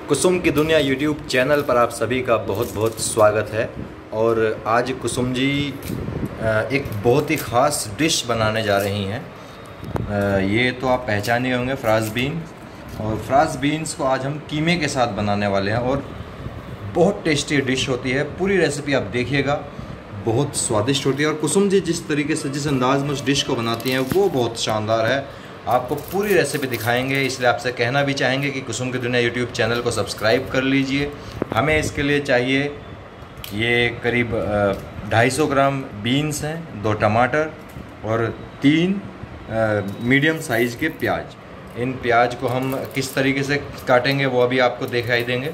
कुसुम की दुनिया YouTube channel पर आप सभी का बहुत बहुत स्वागत है। और आज कुसुम जी एक बहुत ही ख़ास डिश बनाने जा रही हैं। ये तो आप पहचाने होंगे, फ्रांस बीन। और फ्रांस बीन्स को आज हम कीमे के साथ बनाने वाले हैं और बहुत टेस्टी डिश होती है। पूरी रेसिपी आप देखिएगा, बहुत स्वादिष्ट होती है। और कुसुम जी जिस तरीके से, जिस अंदाज़ में उस डिश को बनाती हैं वो बहुत शानदार है। आपको पूरी रेसिपी दिखाएंगे, इसलिए आपसे कहना भी चाहेंगे कि कुसुम की दुनिया यूट्यूब चैनल को सब्सक्राइब कर लीजिए। हमें इसके लिए चाहिए ये करीब 250 ग्राम बीन्स हैं, 2 टमाटर और 3 मीडियम साइज़ के प्याज। इन प्याज को हम किस तरीके से काटेंगे वो अभी आपको दिखाई देंगे।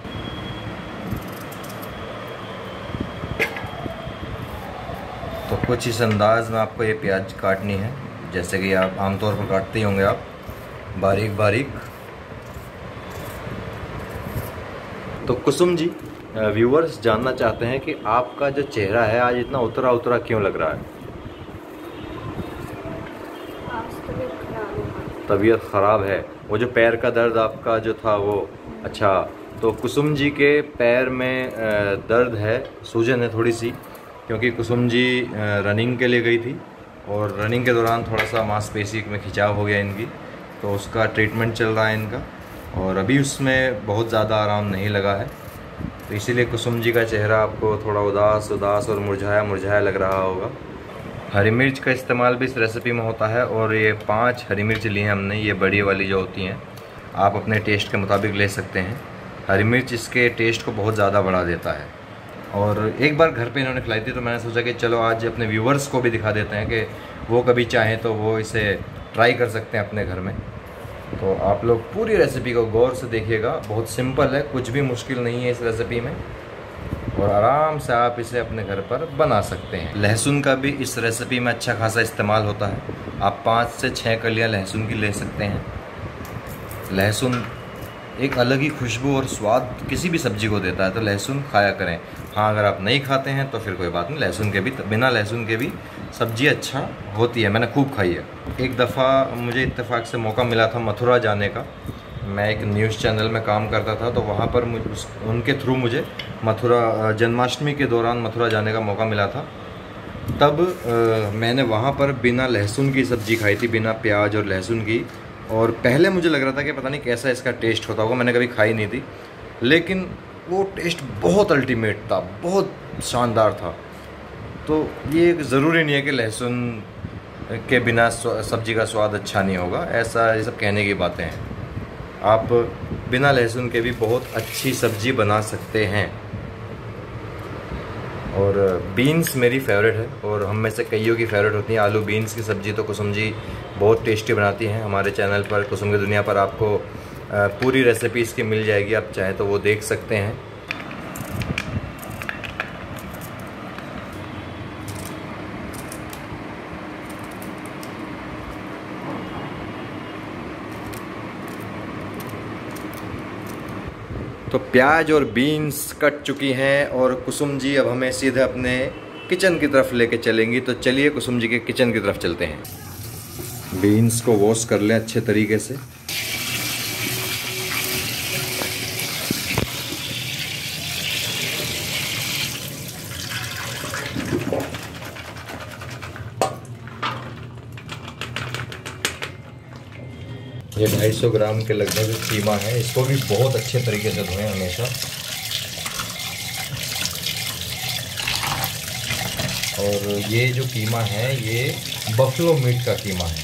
तो कुछ इस अंदाज़ में आपको ये प्याज काटनी है, जैसे कि आप आमतौर पर काटते ही होंगे, आप बारीक बारीक। तो कुसुम जी, व्यूअर्स जानना चाहते हैं कि आपका जो चेहरा है आज इतना उतरा उतरा क्यों लग रहा है? तबीयत ख़राब है। वो जो पैर का दर्द आपका जो था वो, अच्छा। तो कुसुम जी के पैर में दर्द है, सूजन है थोड़ी सी, क्योंकि कुसुम जी रनिंग के लिए गई थी और रनिंग के दौरान थोड़ा सा मांसपेशी में खिंचाव हो गया इनकी, तो उसका ट्रीटमेंट चल रहा है इनका। और अभी उसमें बहुत ज़्यादा आराम नहीं लगा है, तो इसीलिए कुसुम जी का चेहरा आपको थोड़ा उदास उदास और मुरझाया मुरझाया लग रहा होगा। हरी मिर्च का इस्तेमाल भी इस रेसिपी में होता है और ये 5 हरी मिर्च ली हैं हमने, ये बड़ी वाली जो होती हैं। आप अपने टेस्ट के मुताबिक ले सकते हैं। हरी मिर्च इसके टेस्ट को बहुत ज़्यादा बढ़ा देता है। और एक बार घर पे इन्होंने खिलाई थी, तो मैंने सोचा कि चलो आज अपने व्यूवर्स को भी दिखा देते हैं कि वो कभी चाहें तो वो इसे ट्राई कर सकते हैं अपने घर में। तो आप लोग पूरी रेसिपी को गौर से देखिएगा, बहुत सिंपल है, कुछ भी मुश्किल नहीं है इस रेसिपी में और आराम से आप इसे अपने घर पर बना सकते हैं। लहसुन का भी इस रेसिपी में अच्छा खासा इस्तेमाल होता है। आप 5 से 6 कलियाँ लहसुन की ले सकते हैं। लहसुन एक अलग ही खुशबू और स्वाद किसी भी सब्ज़ी को देता है, तो लहसुन खाया करें। हाँ, अगर आप नहीं खाते हैं तो फिर कोई बात नहीं, लहसुन के भी, बिना लहसुन के भी सब्ज़ी अच्छा होती है। मैंने खूब खाई है। एक दफ़ा मुझे इत्तेफाक से मौका मिला था मथुरा जाने का। मैं एक न्यूज़ चैनल में काम करता था, तो वहाँ पर उनके थ्रू मुझे मथुरा जन्माष्टमी के दौरान मथुरा जाने का मौका मिला था। तब मैंने वहाँ पर बिना लहसुन की सब्ज़ी खाई थी, बिना प्याज और लहसुन की। और पहले मुझे लग रहा था कि पता नहीं कैसा इसका टेस्ट होता होगा, मैंने कभी खाई नहीं थी, लेकिन वो टेस्ट बहुत अल्टीमेट था, बहुत शानदार था। तो ये ज़रूरी नहीं है कि लहसुन के बिना सब्ज़ी का स्वाद अच्छा नहीं होगा, ऐसा ये सब कहने की बातें हैं। आप बिना लहसुन के भी बहुत अच्छी सब्ज़ी बना सकते हैं। और बीन्स मेरी फेवरेट है और हम में से कईयों की फेवरेट होती हैं। आलू बीन्स की सब्ज़ी तो कुसुम जी बहुत टेस्टी बनाती हैं। हमारे चैनल पर कुसुम की दुनिया पर आपको पूरी रेसिपी इसकी मिल जाएगी, आप चाहें तो वो देख सकते हैं। तो प्याज और बीन्स कट चुकी हैं और कुसुम जी अब हमें सीधे अपने किचन की तरफ लेके चलेंगी। तो चलिए कुसुम जी के किचन की तरफ चलते हैं। बीन्स को वॉश कर लें अच्छे तरीके से। ये 250 ग्राम के लगभग कीमा है, इसको भी बहुत अच्छे तरीके से धोएं हमेशा। और ये जो कीमा है ये बफलो मीट का कीमा है।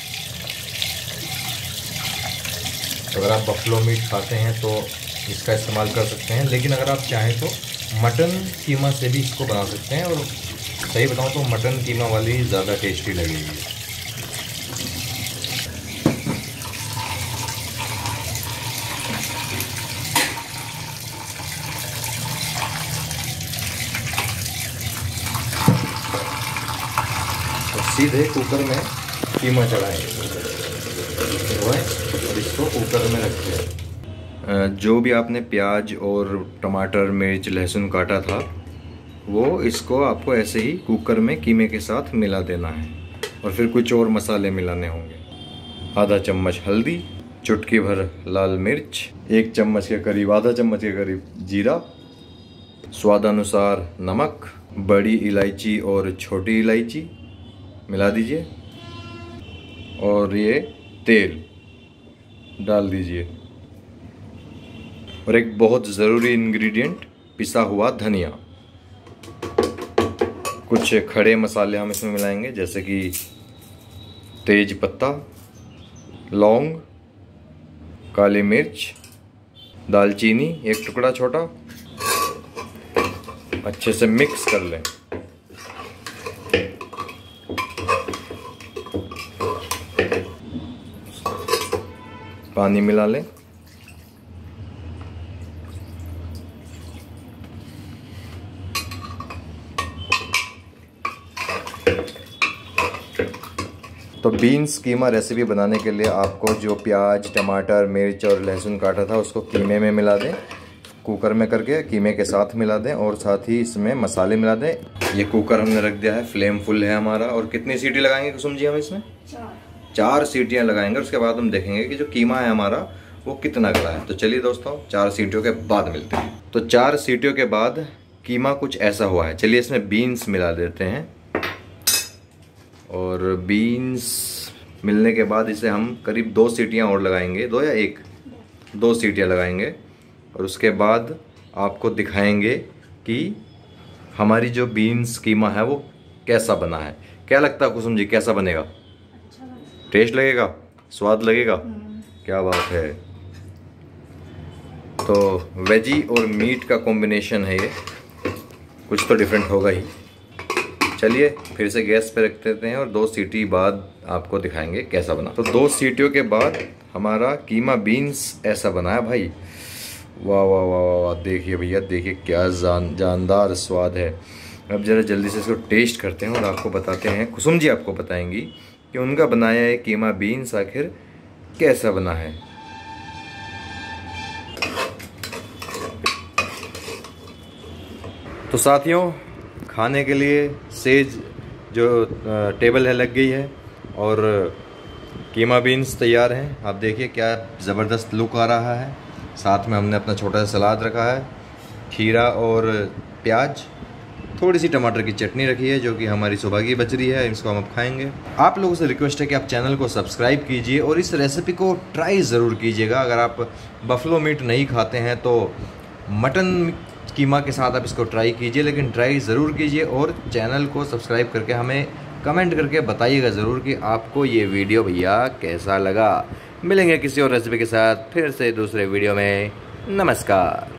अगर आप बफलो मीट खाते हैं तो इसका इस्तेमाल कर सकते हैं, लेकिन अगर आप चाहें तो मटन कीमा से भी इसको बना सकते हैं। और सही बताऊं तो मटन कीमा वाली ज़्यादा टेस्टी लगेगी। सीधे कुकर में कीमा चढ़ाएं और इसको कुकर में रखें। जो भी आपने प्याज और टमाटर, मिर्च, लहसुन काटा था, वो इसको आपको ऐसे ही कुकर में कीमे के साथ मिला देना है। और फिर कुछ और मसाले मिलाने होंगे। आधा चम्मच हल्दी, चुटकी भर लाल मिर्च, 1 चम्मच के करीब, आधा चम्मच के करीब जीरा, स्वादानुसार नमक, बड़ी इलायची और छोटी इलायची मिला दीजिए और ये तेल डाल दीजिए और एक बहुत ज़रूरी इंग्रेडिएंट पिसा हुआ धनिया। कुछ खड़े मसाले हम इसमें मिलाएंगे जैसे कि तेज पत्ता, लौंग, काली मिर्च, दालचीनी 1 टुकड़ा छोटा। अच्छे से मिक्स कर लें। पानी मिला लें। तो बीन्स कीमा रेसिपी बनाने के लिए आपको जो प्याज, टमाटर, मिर्च और लहसुन काटा था उसको कीमे में मिला दें, कुकर में करके कीमे के साथ मिला दें और साथ ही इसमें मसाले मिला दें। ये कुकर हमने रख दिया है, फ्लेम फुल है हमारा। और कितनी सीटी लगाएंगे कुसुम जी हम इसमें? 4 सीटियाँ लगाएंगे। उसके बाद हम देखेंगे कि जो कीमा है हमारा वो कितना गला है। तो चलिए दोस्तों 4 सीटियों के बाद मिलते हैं। तो 4 सीटियों के बाद कीमा कुछ ऐसा हुआ है। चलिए इसमें बीन्स मिला देते हैं और बीन्स मिलने के बाद इसे हम करीब 2 सीटियाँ और लगाएंगे, 2 या 1, 2 सीटियाँ लगाएंगे और उसके बाद आपको दिखाएंगे कि हमारी जो बीन्स कीमा है वो कैसा बना है। क्या लगता है कुसुम जी, कैसा बनेगा? अच्छा लगेगा। टेस्ट लगेगा, स्वाद लगेगा। क्या बात है। तो वेजी और मीट का कॉम्बिनेशन है ये, कुछ तो डिफरेंट होगा ही। चलिए फिर से गैस पे रख देते हैं और 2 सीटी बाद आपको दिखाएंगे कैसा बना। तो 2 सीटियों के बाद हमारा कीमा बीन्स ऐसा बना है भाई। वाह वाह वाह वाह, देखिए भैया, देखिए क्या जानदार स्वाद है। अब ज़रा जल्दी से इसको टेस्ट करते हैं और आपको बताते हैं, कुसुम जी आपको बताएंगी कि उनका बनाया है कीमा बीन्स आखिर कैसा बना है। तो साथियों खाने के लिए सेज जो टेबल है लग गई है और कीमा बीन्स तैयार हैं। आप देखिए क्या ज़बरदस्त लुक आ रहा है। साथ में हमने अपना छोटा सा सलाद रखा है, खीरा और प्याज, थोड़ी सी टमाटर की चटनी रखी है जो कि हमारी सुबह की बच रही है, इसको हम अब खाएंगे। आप लोगों से रिक्वेस्ट है कि आप चैनल को सब्सक्राइब कीजिए और इस रेसिपी को ट्राई ज़रूर कीजिएगा। अगर आप बफलो मीट नहीं खाते हैं तो मटन कीमा के साथ आप इसको ट्राई कीजिए, लेकिन ट्राई ज़रूर कीजिए और चैनल को सब्सक्राइब करके हमें कमेंट करके बताइएगा ज़रूर कि आपको ये वीडियो भैया कैसा लगा। मिलेंगे किसी और रेसिपी के साथ फिर से दूसरे वीडियो में। नमस्कार।